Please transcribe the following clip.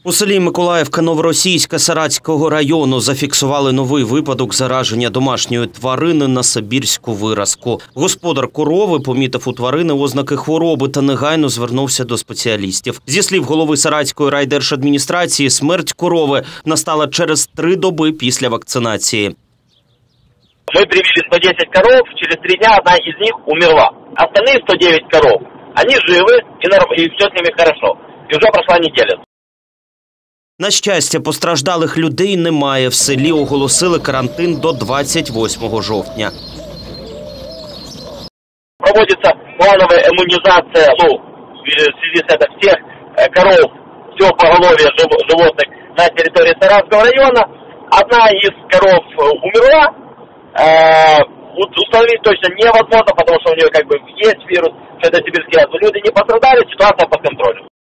У селі Миколаївка Новоросійська Саратського району зафіксували новий випадок зараження домашньої тварини на сибірську виразку. Господар корови помітив у тварини ознаки хвороби та негайно звернувся до спеціалістів. Зі слів голови Саратської райдержадміністрації, смерть корови настала через 3 доби після вакцинації. Мы привели 110 коров, через 3 дня одна из них умерла. Остальные 109 коров, они живы и все с ними хорошо. И уже прошла неделя. На щастя, постраждалих людей немає. В селі оголосили карантин до 28 жовтня. Проводится плановая иммунизация, в связи с этим всех коров, всего поголовья животных на территории Саратского района. Одна из коров умерла. Установить точно невозможно, потому что у нее есть вирус, что это сибирский яд. Люди не пострадали, ситуация под контролем.